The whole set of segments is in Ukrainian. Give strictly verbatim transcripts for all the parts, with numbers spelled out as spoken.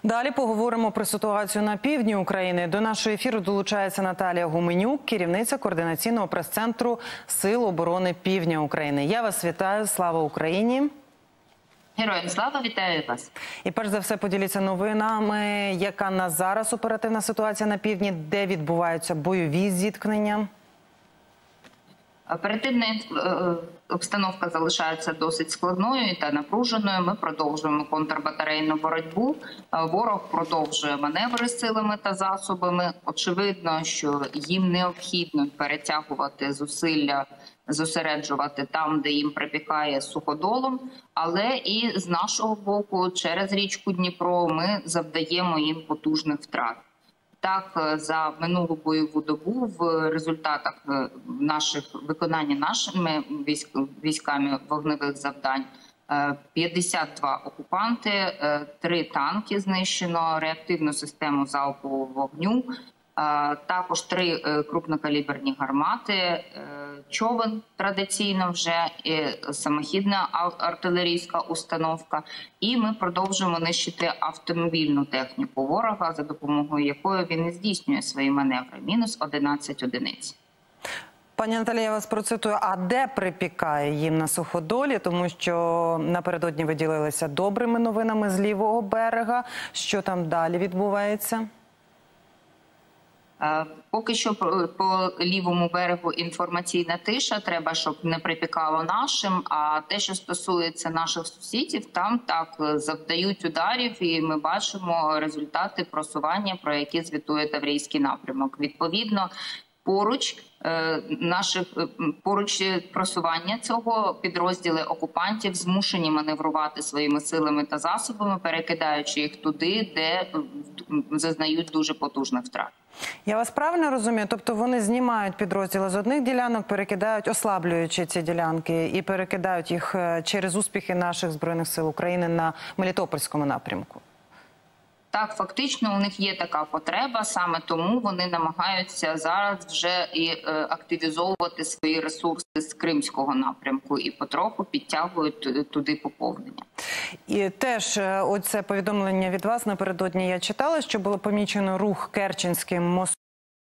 Далі поговоримо про ситуацію на півдні України. До нашого ефіру долучається Наталія Гуменюк, керівниця координаційного прес-центру Сил оборони Півдня України. Я вас вітаю. Слава Україні! Героям слава, вітаю вас. І перш за все поділіться новинами, яка на зараз оперативна ситуація на півдні, де відбуваються бойові зіткнення? Оперативна обстановка залишається досить складною та напруженою. Ми продовжуємо контрбатарейну боротьбу. Ворог продовжує маневри силами та засобами. Очевидно, що їм необхідно перетягувати зусилля, зосереджувати там, де їм припікає суходолом. Але і з нашого боку, через річку Дніпро, ми завдаємо їм потужних втрат. Так, за минулу бойову добу в результатах наших виконання нашими військами вогневих завдань п'ятдесят два окупанти, три танки знищено, реактивну систему залпового вогню, також три крупнокаліберні гармати, човен традиційно вже, самохідна артилерійська установка. І ми продовжуємо нищити автомобільну техніку ворога, за допомогою якої він і здійснює свої маневри. Мінус одинадцять одиниць. Пані Наталія, я вас процитую. А де припікає їм на суходолі? Тому що напередодні ви ділилися добрими новинами з лівого берега. Що там далі відбувається? Поки що по лівому берегу інформаційна тиша, треба, щоб не припікало нашим. А те, що стосується наших сусідів, там так завдають ударів, і ми бачимо результати просування, про які звітує Таврійський напрямок. Відповідно, поруч наших поруч просування цього підрозділи окупантів змушені маневрувати своїми силами та засобами, перекидаючи їх туди, де зазнають дуже потужних втрат. Я вас правильно розумію? Тобто вони знімають підрозділи з одних ділянок, перекидають, ослаблюючи ці ділянки, і перекидають їх через успіхи наших Збройних сил України на Мелітопольському напрямку? Так, фактично у них є така потреба, саме тому вони намагаються зараз вже і е, активізовувати свої ресурси з Кримського напрямку і потроху підтягують туди поповнення. І теж оце повідомлення від вас напередодні я читала, що було помічено рух Керченським мостом.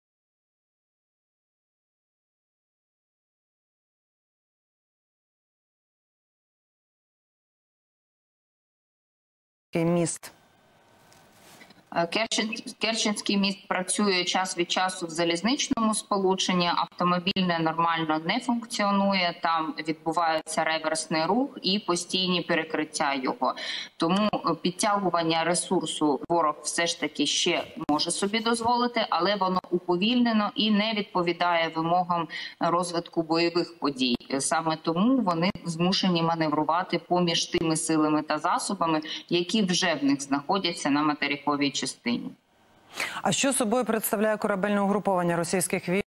Міст. Керченський міст працює час від часу в залізничному сполученні, автомобільне нормально не функціонує, там відбувається реверсний рух і постійні перекриття його. Тому підтягування ресурсу ворог все ж таки ще може собі дозволити, але воно уповільнено і не відповідає вимогам розвитку бойових подій. Саме тому вони змушені маневрувати поміж тими силами та засобами, які вже в них знаходяться на материковій частині. А що собою представляє корабельне угруповання російських військ?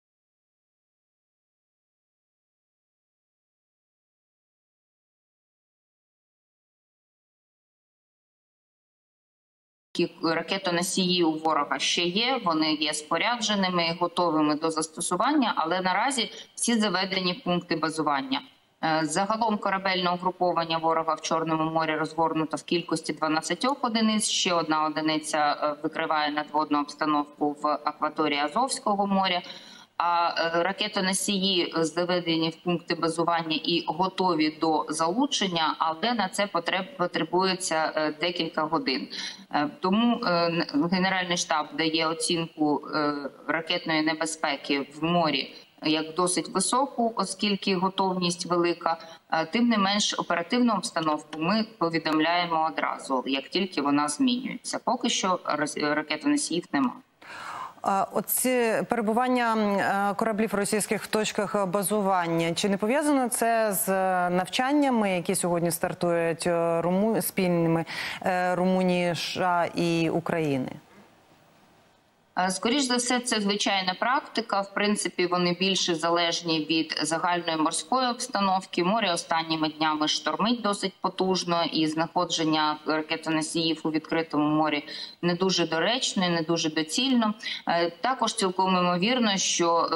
Ракетоносії у ворога ще є, вони є спорядженими, готовими до застосування, але наразі всі заведені пункти базування. Загалом корабельне угруповання ворога в Чорному морі розгорнуто в кількості дванадцять одиниць, ще одна одиниця викриває надводну обстановку в акваторії Азовського моря. А ракетоносії заведені в пункти базування і готові до залучення, але на це потребується декілька годин. Тому Генеральний штаб дає оцінку ракетної небезпеки в морі як досить високу, оскільки готовність велика. Тим не менш, оперативну обстановку ми повідомляємо одразу, як тільки вона змінюється. Поки що ракетоносіїв немає. Оці перебування кораблів російських в точках базування, чи не пов'язано це з навчаннями, які сьогодні стартують руму... спільними Румунії, США і України? Скоріш за все, це звичайна практика. В принципі, вони більше залежні від загальної морської обстановки. Море останніми днями штормить досить потужно, і знаходження ракетоносіїв у відкритому морі не дуже доречно і не дуже доцільно. Також цілком ймовірно, що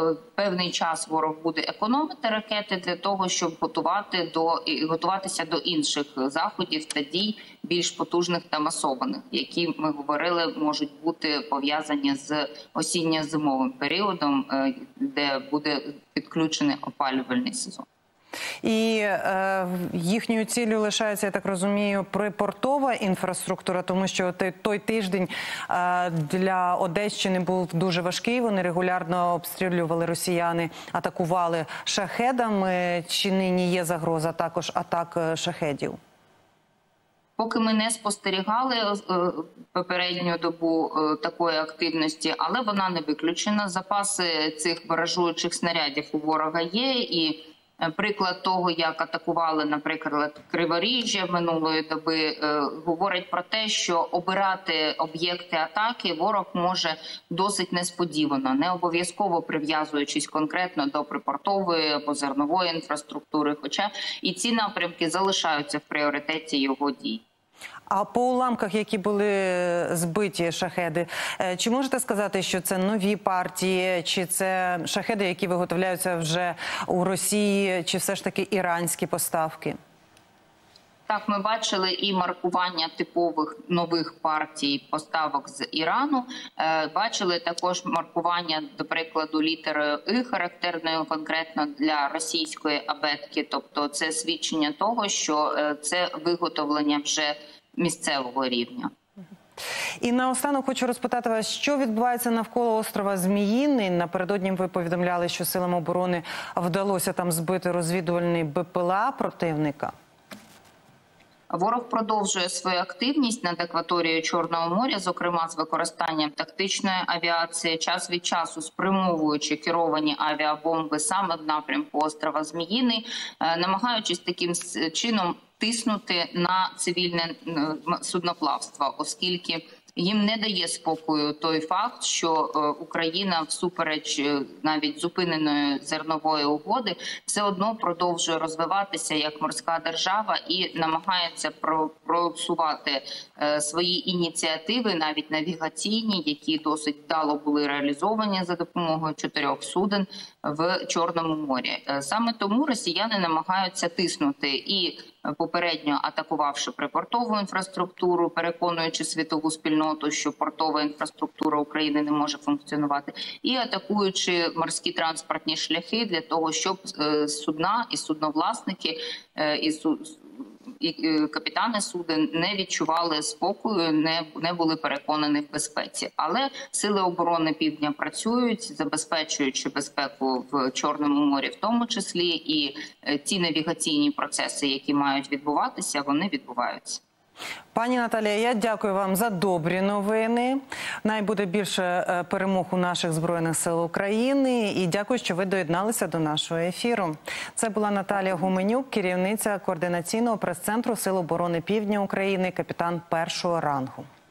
певний час ворог буде економити ракети для того, щоб готувати до і готуватися до інших заходів та дій більш потужних та масованих, які ми говорили можуть бути пов'язані з осінньо-зимовим періодом, де буде підключений опалювальний сезон. І е, їхньою ціллю лишається, я так розумію, припортова інфраструктура, тому що той, той тиждень е, для Одещини був дуже важкий. Вони регулярно обстрілювали росіяни, атакували шахедами. Чи нині є загроза також атак шахедів? Поки ми не спостерігали попередню добу такої активності, але вона не виключена. Запаси цих баражуючих снарядів у ворога є, і приклад того, як атакували, наприклад, Криворіжжя минулої доби, говорить про те, що обирати об'єкти атаки ворог може досить несподівано, не обов'язково прив'язуючись конкретно до припортової або зернової інфраструктури, хоча і ці напрямки залишаються в пріоритеті його дій. А по уламках, які були збиті шахеди, чи можете сказати, що це нові партії, чи це шахеди, які виготовляються вже у Росії, чи все ж таки іранські поставки? Так, ми бачили і маркування типових нових партій поставок з Ірану. Бачили також маркування, до прикладу, літерою «и», характерною конкретно для російської абетки. Тобто це свідчення того, що це виготовлення вже місцевого рівня. І наостанок хочу розпитати вас, що відбувається навколо острова Зміїний. Напередодні ви повідомляли, що силам оборони вдалося там збити розвідувальний БПЛА противника. Ворог продовжує свою активність над акваторією Чорного моря, зокрема з використанням тактичної авіації, час від часу спрямовуючи керовані авіабомби саме в напрямку острова Зміїний, намагаючись таким чином тиснути на цивільне судноплавство, оскільки їм не дає спокою той факт, що Україна всупереч навіть зупиненої зернової угоди все одно продовжує розвиватися як морська держава і намагається просувати свої ініціативи, навіть навігаційні, які досить вдало були реалізовані за допомогою чотирьох суден в Чорному морі. Саме тому росіяни намагаються тиснути і попередньо атакувавши припортову інфраструктуру, переконуючи світову спільноту, що портова інфраструктура України не може функціонувати, і атакуючи морські транспортні шляхи для того, щоб судна і судновласники і і капітани суден не відчували спокою, не, не були переконані в безпеці. Але сили оборони Півдня працюють, забезпечуючи безпеку в Чорному морі в тому числі, і ті навігаційні процеси, які мають відбуватися, вони відбуваються. Пані Наталія, я дякую вам за добрі новини. Най буде більше перемог у наших Збройних сил України. І дякую, що ви доєдналися до нашого ефіру. Це була Наталія Гуменюк, керівниця координаційного прес-центру Сил оборони Півдня України, капітан першого рангу.